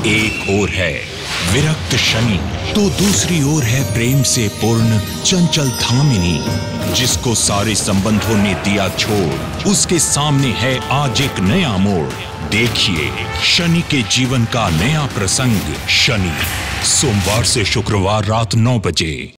एक ओर है विरक्त शनि तो दूसरी ओर है प्रेम से पूर्ण चंचल धामिनी, जिसको सारे संबंधों ने दिया छोड़। उसके सामने है आज एक नया मोड़। देखिए शनि के जीवन का नया प्रसंग। शनि, सोमवार से शुक्रवार रात 9 बजे।